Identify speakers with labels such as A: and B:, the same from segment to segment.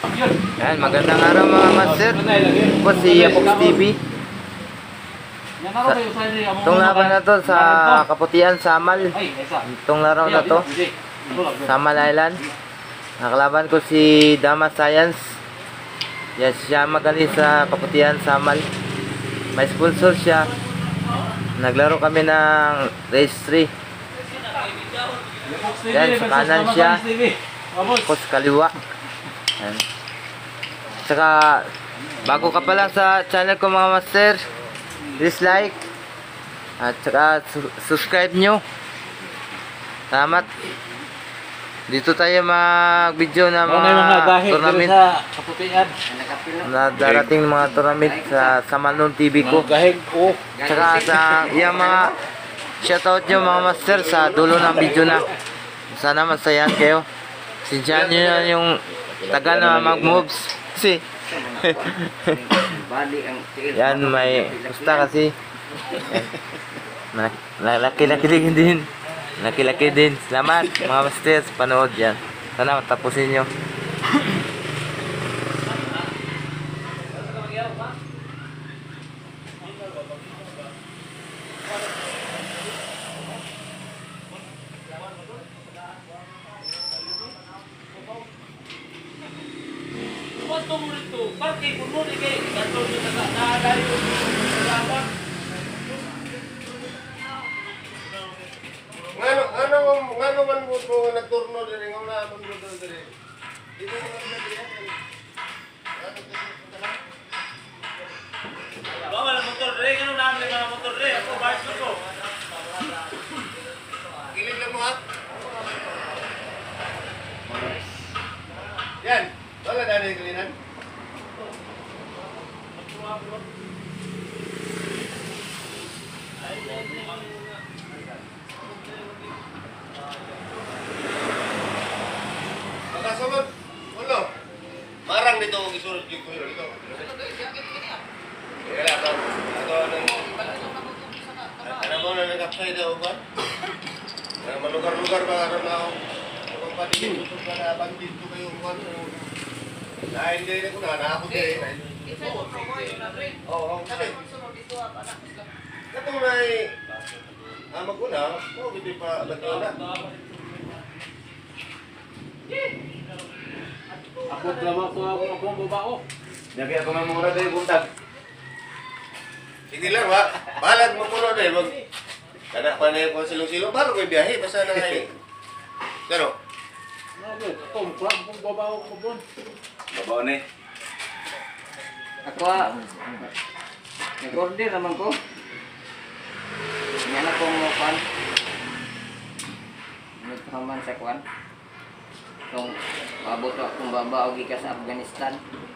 A: Yan, magandang araw mga master. Po si Apox TV. Itong laban na to sa Kaputian, Samal. Itong laro na to, Samal Island. Nakalaban ko si Dama Science. Yan, siya magaling sa Kaputian, Samal. May sponsor siya. Naglaro kami ng race 3. Yan, sa kanan siya. Tapos kaliwa. Yan. Saka bago ka pa lang sa channel ko mga master, please like at saka subscribe nyo. Salamat. Dito tayo mag video na mga tournament na darating, mga tournament sa Samalon TV ko. Saka sa yung mga shoutout nyo mga master sa dulo ng video na. Sana masayan kayo. Sindihan nyo yung tagal na mag-moves. Kasi yan, may basta kasi laki-laki din. Laki-laki din. Salamat mga masters, panood yan. Sana matapusin nyo.
B: Ngano man mo ko nagturno diri nga wala man mo diri. Dito ko na diri.
C: Wala motor re, ngano na mga motor re, ako bicycle ko.
B: Kilig lang mo ha. Yan, wala dali kilinan. Sunod, ulo. Marang dito kung isunod yung kuyo dito. Kaya ako ano mo na nag-upside daw ba? Malugar-lugar ba karon na ako? Kung pati tutok ka na bandit ko kayo kung dahil hindi ko na ako din. Oo, sabi. Katong may maguna, hindi pa nagkala.
C: Ako drama ko akong babao.
B: Dagi ako mamura dahil buntag. Sige lang ba? Balag mo puno dahil mag... Kada pa na yung silong-silong, bago may biyahe, basta na kayo. Pero?
C: Ito, mukha akong babao ko bon.
B: Babaw na eh.
D: Ako nag-order naman ko. Yan akong kwan. Nagkaman sa kwan. Itong paabot akong babao gikas sa Afghanistan.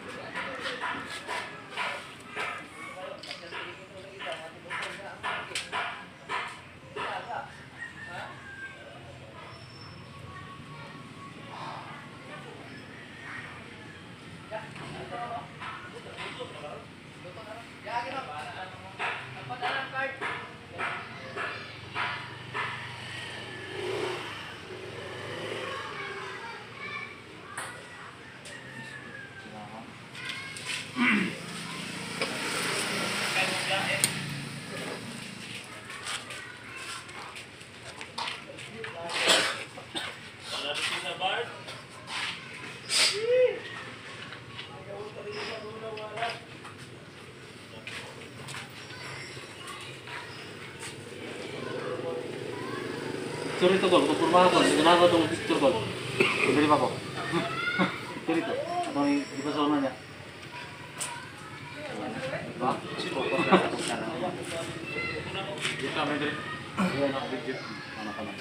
C: Picture itu gol, kurma gol, kenapa tuh picture gol? Dari apa kok? Picture itu, atau di pesonanya? Wah, kita main dari, iya nak video, mana-mana.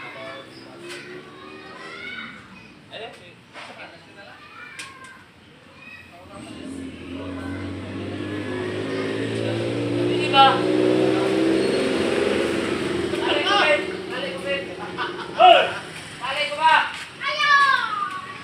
C: Ini ba? Balik ko ba? Ayo!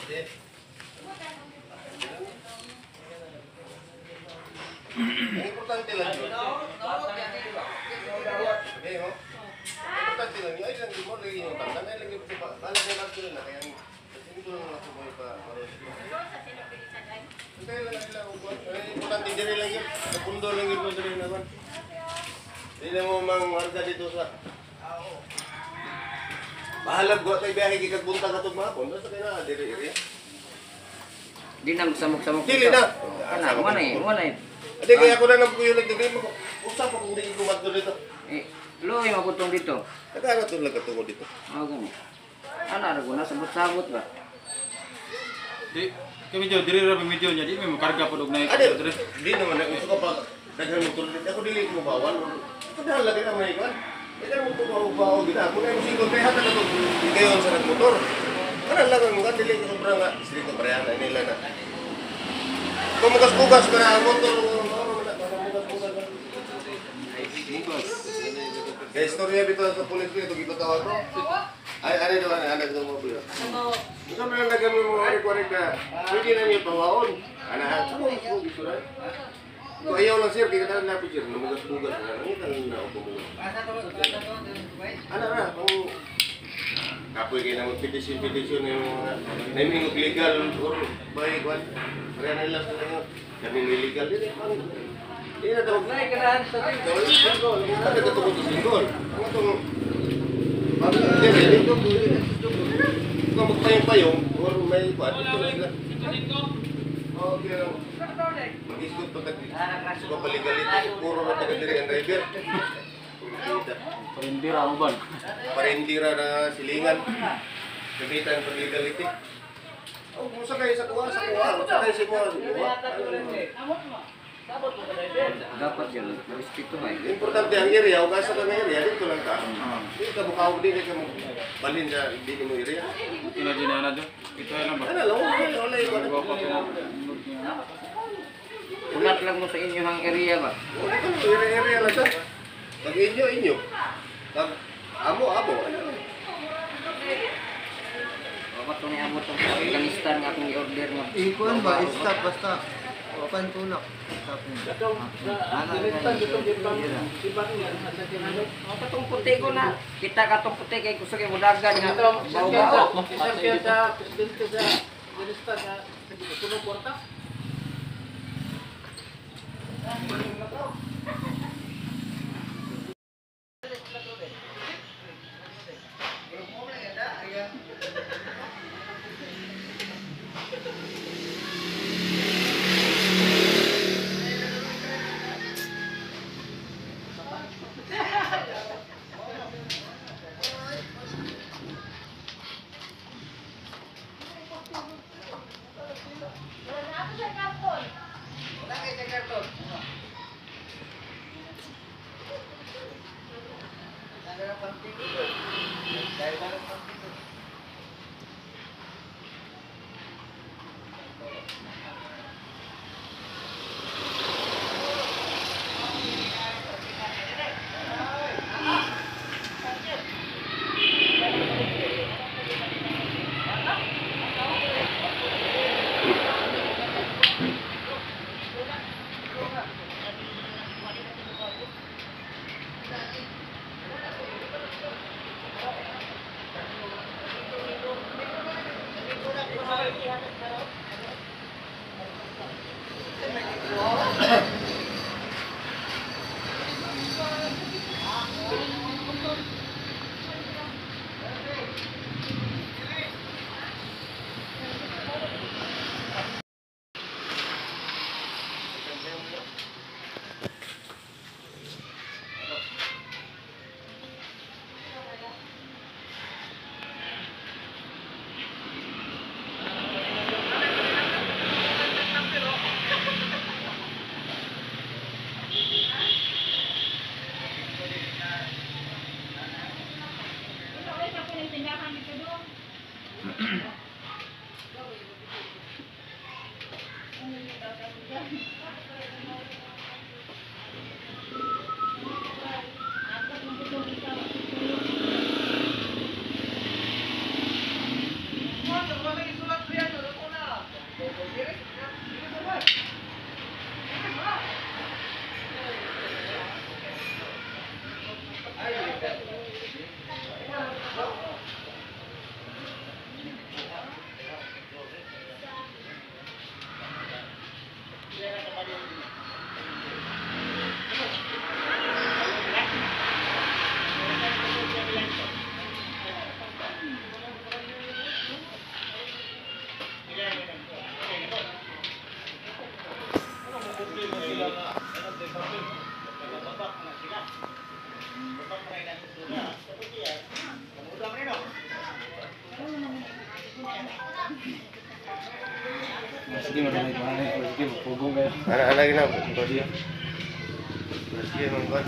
B: Yes. Ang importante lang yun. Okay, ho? Ang importante lang yun. Ay, lang mo, lagi yung tanggal. Ay, lang yung pa. Bala na lang sila na. Kaya, kasi ko lang ako mo pa. Kaya lang nila. Ang importante din lang yun. Napundo lang yun. Dali naman. Hindi na mo mang warga dito sa... Bahalab ko tayo biyahe kikagbunta ka itong mahapon. Basta kayo na, diri-iri.
D: Di na magsamok-samok.
B: Dili na.
D: Kana, mo na eh.
B: Adi, kaya ako na nang kuyulag na mo. Usap ako kung hindi kumadto dito.
D: Loy maputong dito.
B: Nagkano ito lang katungod dito?
D: Gani. Ana ra guna sabot-sabot ba.
C: Di, kami dyan, diri ra medyo niya, di may makarga po og na
B: Adi, di naman. Gusto ka pa daghan mo tulad. Ako dili ko bawal. Kadahal lagi na may ikon. Ito mo ito bawa gina. Kung na yung single, kaya hata na ito. Gayon sa nagmotor. Ano lang ang mga dili ko sobrang nga. Sili ko parehan na nila na. Kung mugas-bugas ka na ang motor. Kaya istorya dito sa pulis ko, ito gipatawa ko. Ay, ano daw, anak ng mga bilo. Ito na lang nagamit mo warik-warik na. Pwede na niya pawaon. Anahan, sumong gusto na. Kung ayaw lang sir, kaya ka na sir, namugas-bugas na. Ano yung tanong na ako pumugas? Ano na, kung kapoy kayo na mag-petition na yung mga naming legal or by kwan. Kaya nila sa inyo, kami may legal din. Hindi na ito. Bakit ito kung single? Ang itong... Bakit ito? Kung magpayong-payong, or may kwan, ito na sila. Okay lang. Mag-isgot pa tag... Suka paligality, puro na taga-diri ang driver.
C: parindira mo ba?
B: Parindira na silingan. Gamitan ang legality. Oh, kung sakay sa kuha, sa kuha. Kung sakay sa kuha, sa kuha.
D: Dapat yan, respeto ba?
B: Importante ang area, o kasa ka ng area, dito lang ka. Hindi ka mukha mo din, ka mo balin sa hindi mo area.
C: Ina din na dyan. Ito lang ba?
B: Ano lang, wala yung
D: Ulat lang mo sa inyo ang area ba?
B: area lang siya. Pag inyo. Pag amo.
D: Dapat itong iabot ang Afghanistan nga akong i-order nga.
A: Ikuan ba? Stop basta. Open tulak. Stop niya.
D: Katong puti ko na. Kita katong puti kay gusto kay mudagan nga. Bawga.
C: Sige, marunay ko. Sige, pugong kayo.
B: Ano gina? Sige, mangkot.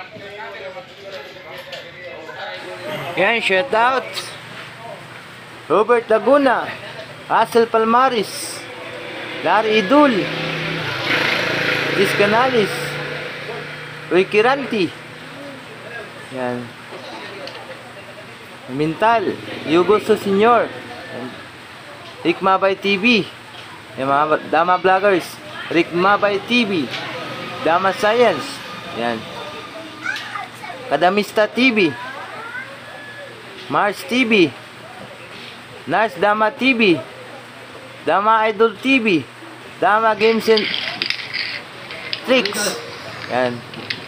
A: Yan, shout out. Robert Laguna, Hazel Palmaris, Larry Idul, Chris Canales, Ricky Ranti. Yan. Mintal, Yugo Senior, Rick Mabay TV, yung mga Dama Vloggers, Rick Mabay TV, Dama Science, yan. Kadamista TV, Mars TV, Nars Dama TV, Dama Idol TV, Dama Games and Tricks, yan.